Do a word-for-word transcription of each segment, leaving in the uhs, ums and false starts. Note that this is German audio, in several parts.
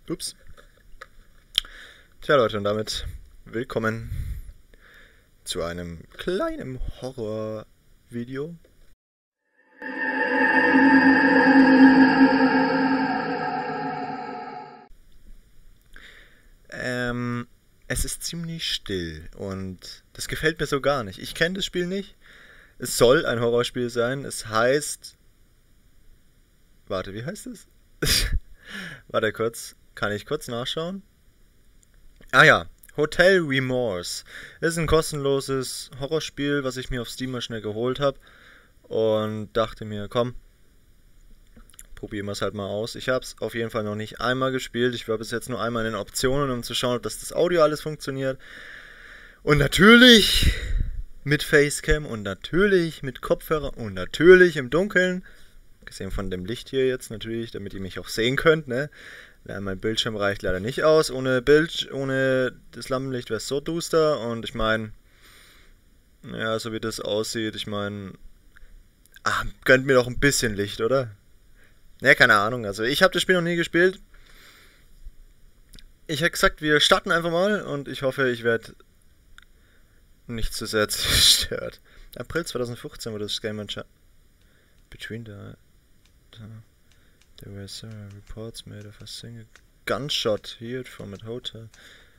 Ups. Tja Leute, und damit willkommen zu einem kleinen Horror-Video. Ähm, es ist ziemlich still und das gefällt mir so gar nicht. Ich kenne das Spiel nicht. Es soll ein Horrorspiel sein. Es heißt... Warte, wie heißt es? Warte kurz. Kann ich kurz nachschauen? Ah ja, Hotel Remorse. Das ist ein kostenloses Horrorspiel, was ich mir auf Steam mal schnell geholt habe. Und dachte mir, komm, probieren wir es halt mal aus. Ich habe es auf jeden Fall noch nicht einmal gespielt. Ich war bis jetzt nur einmal in den Optionen, um zu schauen, ob das, das Audio alles funktioniert. Und natürlich mit Facecam und natürlich mit Kopfhörer und natürlich im Dunkeln. Gesehen von dem Licht hier jetzt natürlich, damit ihr mich auch sehen könnt, ne? Ja, mein Bildschirm reicht leider nicht aus. Ohne Bild, ohne das Lampenlicht wäre es so duster. Und ich meine, ja, so wie das aussieht, ich meine, ah, gönnt mir doch ein bisschen Licht, oder? Ja, keine Ahnung. Also ich habe das Spiel noch nie gespielt. Ich hätte gesagt, wir starten einfach mal und ich hoffe, ich werde nicht zu sehr zerstört. April zweitausendfünfzehn wurde das Game Anscheinend. Between the... the There were several reports made of a single gunshot heard from a hotel.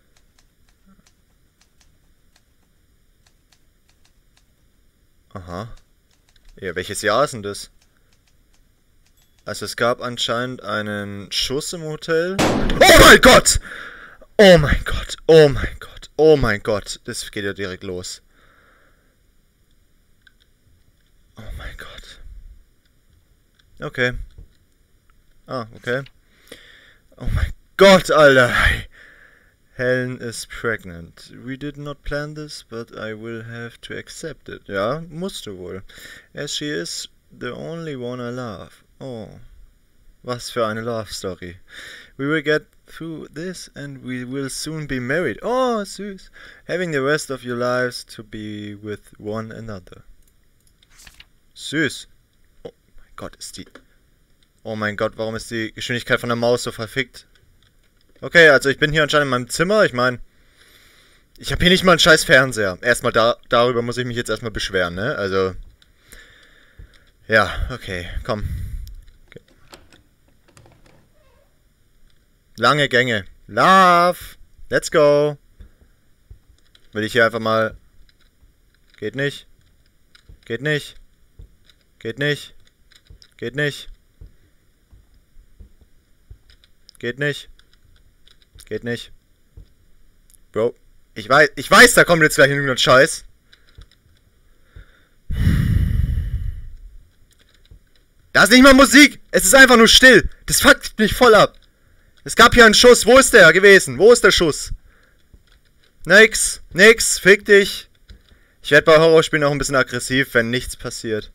Aha. Ja, welches Jahr ist denn das? Also es gab anscheinend einen Schuss im Hotel. Oh mein Gott! Oh mein Gott! Oh mein Gott! Oh mein Gott! Das geht ja direkt los. Oh mein Gott. Okay. Ah, okay. Oh mein Gott, Alter! Helen is pregnant. We did not plan this, but I will have to accept it. Ja, musste wohl. As she is the only one I love. Oh. Was für eine Love Story. We will get through this and we will soon be married. Oh, süß. Having the rest of your lives to be with one another. Süß. Oh mein Gott, ist die... Oh mein Gott, warum ist die Geschwindigkeit von der Maus so verfickt? Okay, also ich bin hier anscheinend in meinem Zimmer. Ich meine, ich habe hier nicht mal einen scheiß Fernseher. Erstmal da, darüber muss ich mich jetzt erstmal beschweren, ne? Also, ja, okay, komm. Okay. Lange Gänge. Love! Let's go! Will ich hier einfach mal... Geht nicht. Geht nicht. Geht nicht. Geht nicht. Geht nicht. Geht nicht. Bro. Ich weiß, ich weiß, da kommt jetzt gleich irgendein Scheiß. Da ist nicht mal Musik. Es ist einfach nur still. Das fuckt mich voll ab. Es gab hier einen Schuss. Wo ist der gewesen? Wo ist der Schuss? Nix. Nix. Fick dich. Ich werde bei Horrorspielen auch ein bisschen aggressiv, wenn nichts passiert.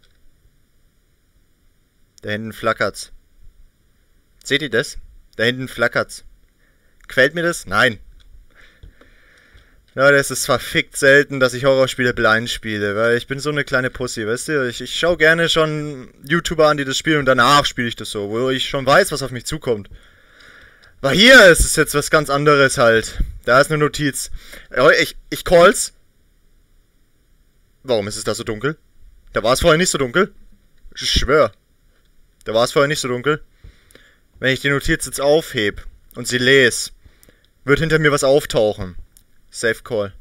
Da hinten flackert's. Seht ihr das? Da hinten flackert's. Quält mir das? Nein. Leute, es ist verfickt selten, dass ich Horrorspiele blind spiele, weil ich bin so eine kleine Pussy, weißt du? Ich, ich schaue gerne schon YouTuber an, die das spielen und danach spiele ich das so, wo ich schon weiß, was auf mich zukommt. Aber hier ist es jetzt was ganz anderes halt. Da ist eine Notiz. Ich, ich call's. Warum ist es da so dunkel? Da war es vorher nicht so dunkel. Ich schwör. Da war es vorher nicht so dunkel. Wenn ich die Notiz jetzt aufhebe und sie lese, wird hinter mir was auftauchen. Safe Call.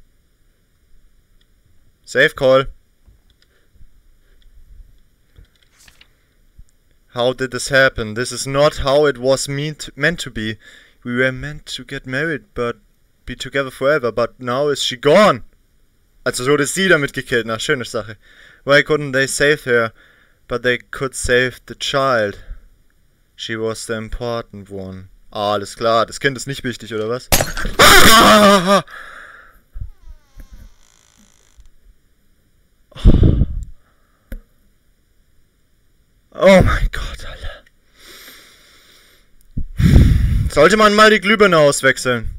Safe Call. How did this happen? This is not how it was meant, meant to be. We were meant to get married, but be together forever. But now is she gone? Also wurde sie damit gekillt. Na, schöne Sache. Why couldn't they save her? But they could save the child. She was the important one. Ah, alles klar. Das Kind ist nicht wichtig, oder was? Ah! Oh mein Gott, Alter. Sollte man mal die Glühbirne auswechseln.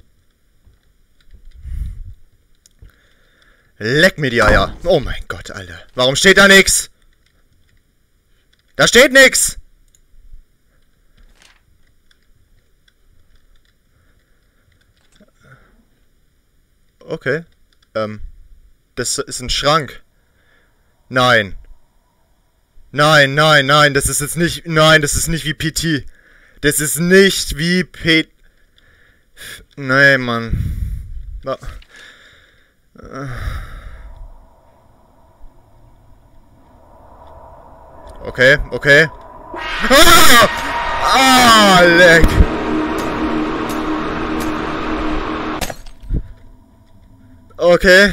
Leck mir die Eier. Oh mein Gott, Alter. Warum steht da nix? Da steht nix! Okay. Ähm. Das ist ein Schrank. Nein. Nein, nein, nein, das ist jetzt nicht... Nein, das ist nicht wie P T. Das ist nicht wie P... Nee, Mann. Okay, okay. Ah! Ah, leck! Okay.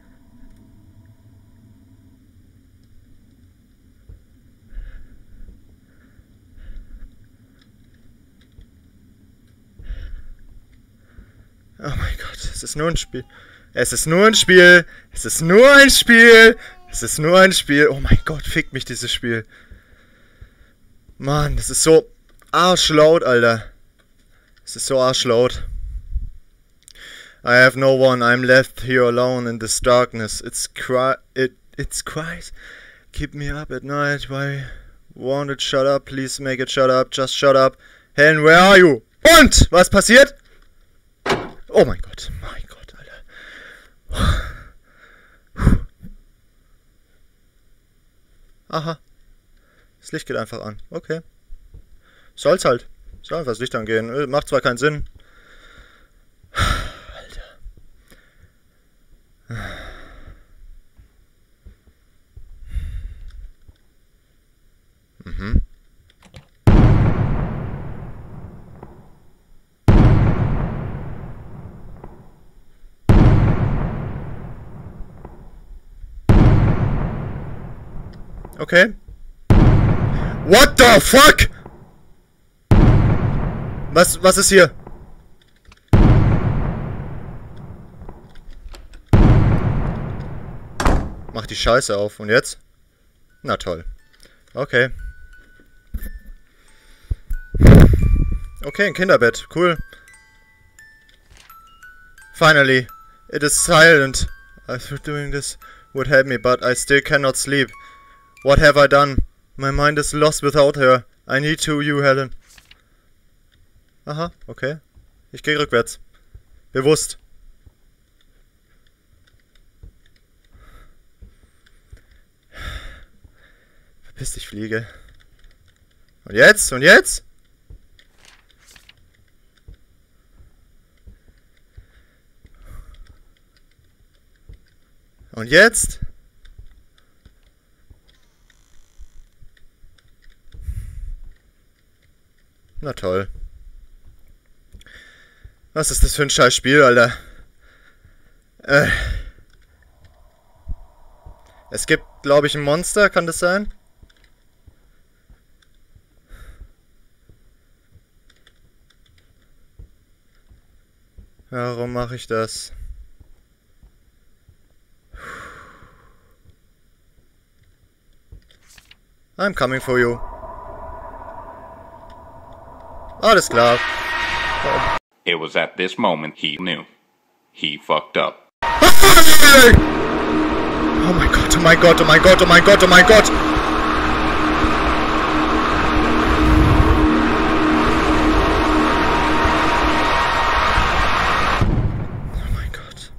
Oh mein Gott, es ist nur ein Spiel. Es ist nur ein Spiel. Es ist nur ein Spiel. Es ist nur ein Spiel. Oh mein Gott, fickt mich dieses Spiel. Mann, das ist so arschlaut, Alter. Es ist so arschlaut. I have no one. I'm left here alone in this darkness. It's cry. It. It's cries. Keep me up at night. Why won't it shut up? Please make it shut up. Just shut up. Helen, where are you? Und was passiert? Oh mein Gott, mein Gott, Alter. Aha. Das Licht geht einfach an. Okay. Soll's halt. Soll einfach das Licht angehen. Macht zwar keinen Sinn. Alter. Mhm. Okay. What the fuck? Was, was ist hier? Mach die Scheiße auf. Und jetzt? Na toll. Okay. Okay, ein Kinderbett. Cool. Finally. It is silent. I thought doing this would help me, but I still cannot sleep. What have I done? My mind is lost without her. I need to you, Helen. Aha, okay. Ich gehe rückwärts. Bewusst. Verpiss dich, Fliege. Und jetzt? Und jetzt? Und jetzt? Na toll. Was ist das für ein scheiß Spiel, Alter? Äh. Es gibt, glaube ich, ein Monster, kann das sein? Warum mache ich das? I'm coming for you. Alles klar. It was at this moment he knew. He fucked up. Oh mein Gott, oh mein Gott, oh mein Gott, oh mein Gott, oh mein Gott! Oh mein Gott.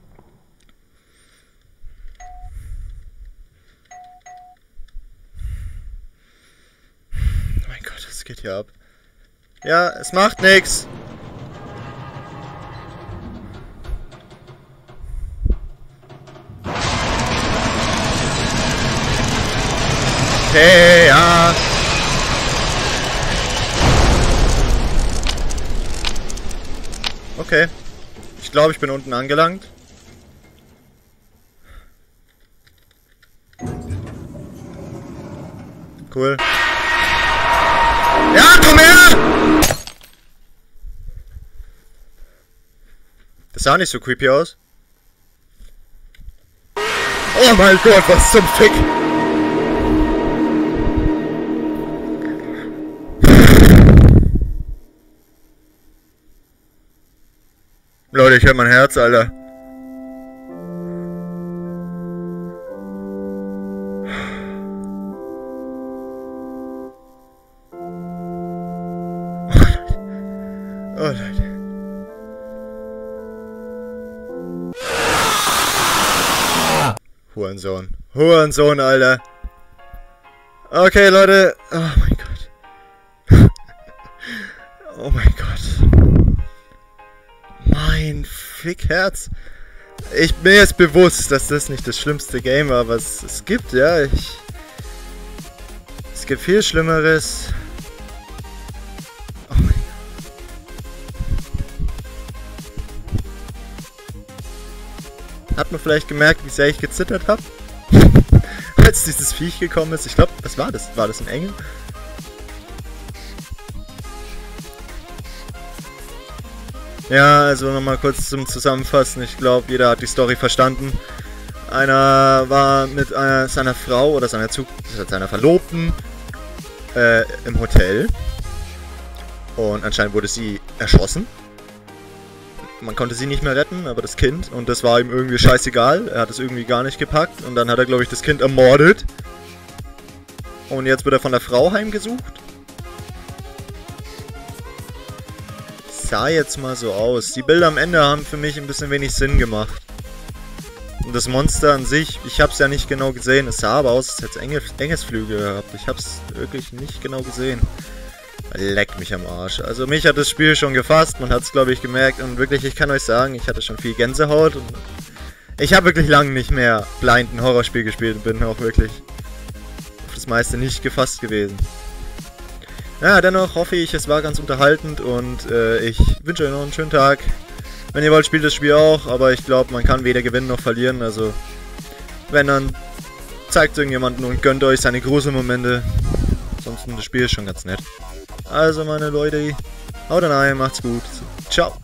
Oh mein Gott, was geht hier ab? Ja, es macht nichts. Okay, ja. Okay. Ich glaube, ich bin unten angelangt. Cool. Ja, komm her! Das sah nicht so creepy aus. Oh mein Gott, was zum Fick! Leute, ich hör mein Herz, Alter. Oh Leute. Hurensohn. Hurensohn, Alter. Okay, Leute. Oh mein Gott. Oh mein Gott. Mein Fickherz. Ich bin jetzt bewusst, dass das nicht das schlimmste Game war, was es gibt, ja. Ich, es gibt viel Schlimmeres. Oh mein Gott. Hat man vielleicht gemerkt, wie sehr ich gezittert habe? Als dieses Viech gekommen ist. Ich glaube, was war das? War das ein Engel? Ja, also nochmal kurz zum Zusammenfassen. Ich glaube, jeder hat die Story verstanden. Einer war mit einer, seiner Frau oder seiner, Zug seiner Verlobten äh, im Hotel. Und anscheinend wurde sie erschossen. Man konnte sie nicht mehr retten, aber das Kind. Und das war ihm irgendwie scheißegal. Er hat es irgendwie gar nicht gepackt. Und dann hat er, glaube ich, das Kind ermordet. Und jetzt wird er von der Frau heimgesucht. Sah jetzt mal so aus. Die Bilder am Ende haben für mich ein bisschen wenig Sinn gemacht. Und das Monster an sich, ich habe es ja nicht genau gesehen. Es sah aber aus, als hätte es enge, Engesflügel gehabt. Ich habe es wirklich nicht genau gesehen. Leck mich am Arsch. Also mich hat das Spiel schon gefasst. Man hat es, glaube ich, gemerkt. Und wirklich, ich kann euch sagen, ich hatte schon viel Gänsehaut. Und ich habe wirklich lange nicht mehr blind ein Horrorspiel gespielt. Und bin auch wirklich auf das meiste nicht gefasst gewesen. Ja, dennoch hoffe ich, es war ganz unterhaltend und äh, ich wünsche euch noch einen schönen Tag. Wenn ihr wollt, spielt das Spiel auch, aber ich glaube, man kann weder gewinnen noch verlieren. Also, wenn, dann zeigt es irgendjemanden und gönnt euch seine Gruselmomente. Ansonsten, das Spiel ist schon ganz nett. Also, meine Leute, haut rein, macht's gut. Ciao.